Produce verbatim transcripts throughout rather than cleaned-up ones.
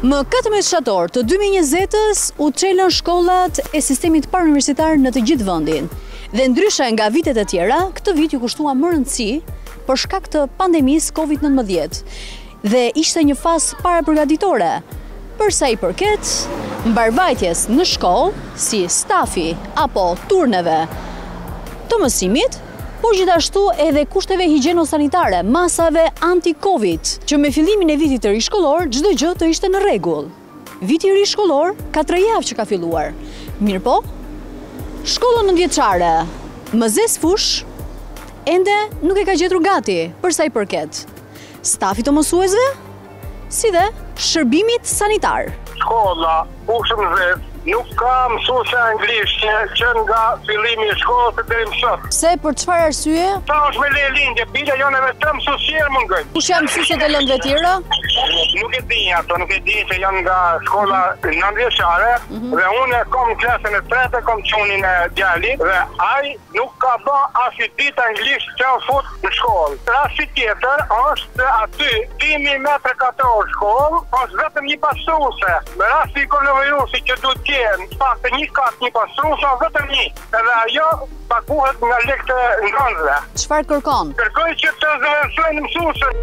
Më katërmbëdhjetë shtator të dy mijë e njëzet-ës u çelën shkollat e sistemit parauniversitar në të gjithë vendin. Dhe ndryshe nga vitet e tjera, këtë vit ju kushtua më rëndësi për shkak të pandemisë Covid nëntëmbëdhjetë dhe ishte një fazë parapërgatitore. Përsa i përket mbarvajtjes në shkollë, si stafi apo turneve të mësimit, por gjithashtu edhe kushteve higjieno-sanitare, masave anti-Covid, që me fillimin e vitit të ri shkollor, çdo gjë të ishte në rregull. Viti i ri shkollor ka tre javë që ka filluar. Mirëpo, shkolla nëntëvjeçare, Mëzez Fushë, ende nuk e ka gjetur gati, përsa i përket stafit të mësuesve, si dhe shërbimit sanitar. Shkolla, Fushë Mëzez, nuk ka mësuesja anglishtje që nga fillimi i shkollës deri më sot. Pse, për çfarë arsye? Ta është me leje lindje, bile janë vetëm mësuesje mungojnë. Kush janë mësuesit e lëndëve tjera? Nuk e di ato, nuk e di se janë nga shkolla nëntëvjeçare dhe unë kam klasën e tretë, kam çunin e djalit dhe ai nuk ka bë as një ditë anglisht që u fut në shkollë. Rasti tjetër është aty dimi metra katror shkollë, është vetëm një pasuese. Me rasti i koronavirusit që duhet në faktë një kat një pasuesa vetëm një, edhe ajo paguhet nga lekët e ngrënësve. Çfarë kërkon? Kërkoj që të zëvendësojnë mësuesën.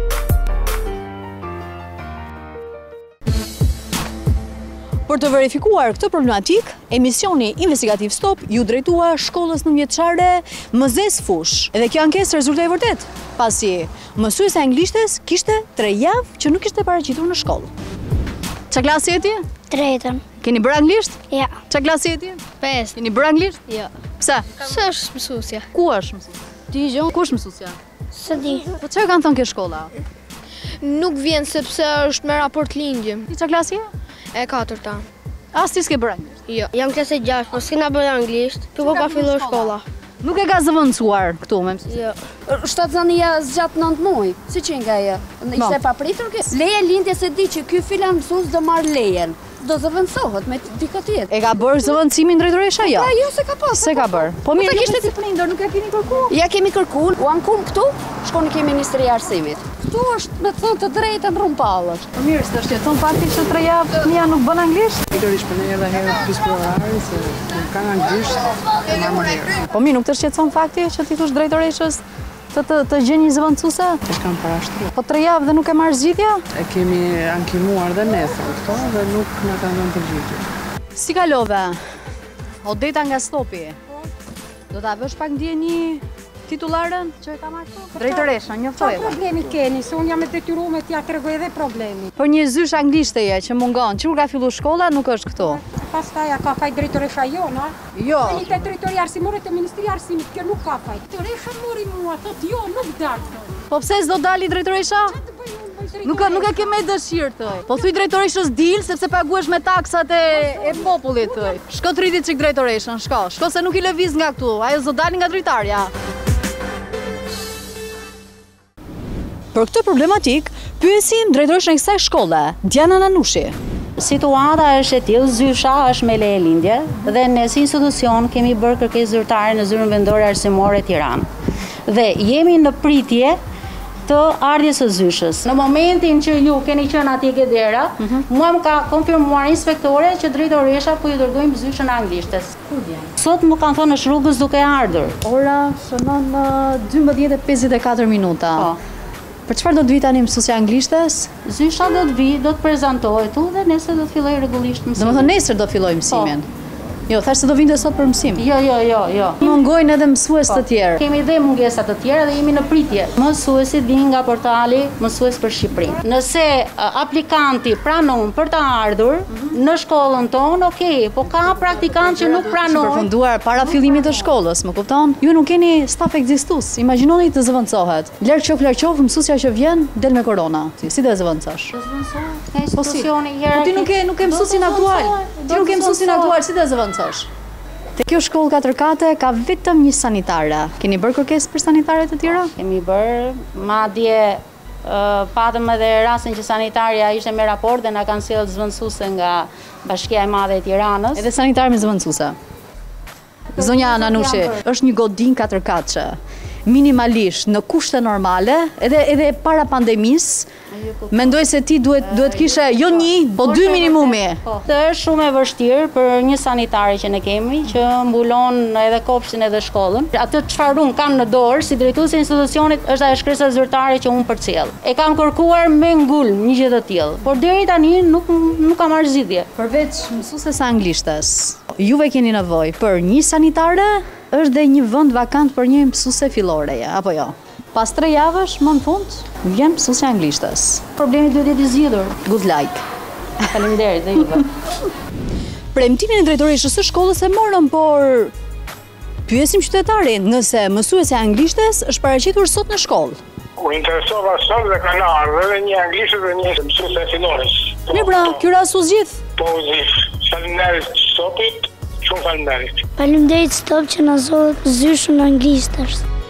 Për të verifikuar këtë problematik, emisioni investigativ Stop ju drejtua shkollës nëntëvjeçare Mëzez Fushë. Edhe kjo ankesë rezultoi vërtet, pasi mësuesja e anglishtes kishte tre javë që nuk ishte paraqitur në shkollë. Çfarë klasi je ti? Tretën. Keni bërë anglisht? Ja. Çfarë klasi je ti? Pesë. Keni bërë anglisht? Jo. Pse? Së është mësuesja. Ku është mësuesja? Ti gjon, ku është mësuesja? Së di. Po çfarë kanë thënë ke shkolla? Nuk vjen sepse është me raport lindje. Ti çfarë klasi je? E katërta. As ti s'ke bërë anglisht? Jo. Jam klase gjashtë, po s'kena bërë anglisht, po po ka filluar shkolla. Nuk e ka zëvendësuar këtu me mësues. Jo. Shtatzënia zgjat nëntë muaj, si që nga e? Ishte pa pritur kë? Leje lindje se di që ky filan mësues do marrë lejen. Do zëvendësohet me dikë tjetër. E ka bërë zëvendësimin drejtoresha jo? Po jo se ka pas. Se ka bërë. Po mirë, kishte si prindër, nuk e keni kërkuar. Ja kemi kërkuar, u ankum këtu, shkoni ke Ministri i Arsimit. Këtu është me të thënë të drejtën rrumpallësh. Po mirë, s'të shqetëson fakti që tre javë fëmia nuk bën anglisht? Pikërisht për ne edhe herë psikologari se nuk kanë anglisht, më më herë. Po mirë, nuk të shqetëson fakti që ti thosh drejtoreshës të të, të gjeni zëvendësuese? E kam parashtruar. Po tre javë dhe nuk e marr zgjidhja? E kemi ankimuar dhe nesër këto dhe nuk na kanë dhënë përgjigje. Si kalove? Odeta nga Stopi. Do ta vësh pak ndjeni titullaren që e ka marrë këtu? Drejtoresha, njoftoje. Çfarë problemi keni? Se unë jam e detyruar t'ia tregoj edhe problemi. Për një zysh anglishteje që mungon, që kur ka filluar shkolla nuk është këtu. Pastaj ja ka faj drejtoresha jona. Jo. Një te drejtori arsimore te Ministri i Arsimit, kjo nuk ka faj. Drejtoresha mori mua, thot jo, nuk dal. Po pse s'do dali drejtoresha? Nuk nuk e ke me dëshirë thoj. Po thuj drejtoreshës dil sepse paguhesh me taksat e, e popullit thoj. Shko të rriti çik drejtoreshën, shko. Shko se nuk i lëviz nga këtu. Ajo s'do dali nga dritarja. Për këtë problematik, pyesim drejtoreshën e kësaj shkolle, Diana Nanushi. Situata është e tillë, zysha është me leje lindje dhe ne si institucion kemi bërë kërkesë zyrtare në zyrën vendore arsimore Tiranë. Dhe jemi në pritje të ardhjes së zyshës. Në momentin që ju keni qenë atje ke dera, mua më ka konfirmuar inspektore që drejtoresha po ju dërgojmë zyshën anglishtes. Sot më kanë thënë është rrugës duke ardhur. Ora shënon dymbëdhjetë e pesëdhjetë e katër minuta. Po. Për çfarë do të vi tani mësuesja anglishtes? Zysha do të vi, do të prezantohet tu dhe nesër do të filloj rregullisht mësimin. Domethënë nesër do filloj mësimin. Po. Jo, thash se do vinte sot për mësim. Jo, jo, jo, jo. Mungojnë edhe mësues të tjerë. Kemi dhe mungesa të tjera dhe jemi në pritje. Mësuesit vinë nga portali Mësues për Shqipërinë. Nëse uh, aplikanti pranon për të ardhur në shkollën tonë, okay, po ka praktikantë që nuk pranojnë. Përfunduar para fillimit të shkollës, më kupton? Ju nuk keni staf ekzistus. Imagjinoni të zëvendësohet. Larg qof, larg qof, mësuesja që vjen del me korona. Ti si do e zëvendësosh? Ka institucioni Po ti nuk ke nuk ke mësuesin aktual. Ti nuk ke mësuesin aktual, si do e zëvendësosh? Te kjo shkollë katër kate ka vetëm një sanitare. Keni bërë kërkesë për sanitare të tjera? Kemi bërë, madje uh, patëm edhe rastin që sanitarja ishte me raport dhe na kanë sjellë zëvendësuese nga Bashkia e Madhe e Tiranës. Edhe sanitar me zëvendësuese. Zonja Nanushi, është një godin katër katëshe. minimalisht në kushte normale, edhe edhe para pandemisë, mendoj se ti duhet duhet kishe jo një, po dy minimumi. Të është shumë e vështirë për një sanitare që ne kemi, që mbulon edhe kopshtin edhe shkollën. Atë çfarë unë kam në dorë si drejtuese e institucionit është ajo shkresa zyrtare që unë përcjell. E kam kërkuar me ngulm një gjë të tillë, por deri tani nuk nuk kam marrë zgjidhje. Përveç mësueses së anglishtes, juve keni nevojë për një sanitare, është dhe një vend vakant për një mësuese filloreje, apo jo? Pas tre javësh, më në fund, vjen mësuesja e anglishtes. Problemi duhet jetë i zgjidhur. Good luck. Faleminderit dhe juve. Premtimin e drejtoreshës së shkollës e morëm, por pyesim qytetarin nëse mësuesja e anglishtes është paraqitur sot në shkollë. U interesova sot dhe kanë ardhur edhe një anglishtes dhe një mësuese fillores. Mirë pra, ky rast u zgjidh. Po u zgjidh. Faleminderit stopit, shumë faleminderit. Faleminderit stop që na zgjodh zyshën anglishtes.